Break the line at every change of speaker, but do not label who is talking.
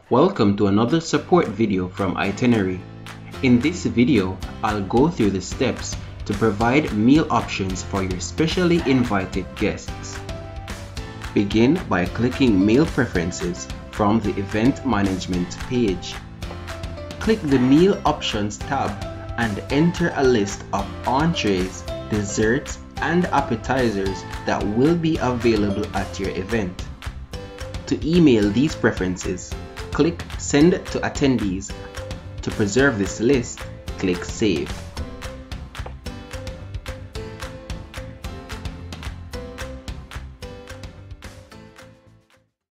Welcome to another support video from Itinerary. In this video, I'll go through the steps to provide meal options for your specially invited guests. Begin by clicking Meal Preferences from the Event Management page. Click the Meal Options tab and enter a list of entrees, desserts, and appetizers that will be available at your event. To email these preferences, click Send to Attendees. To preserve this list, click Save.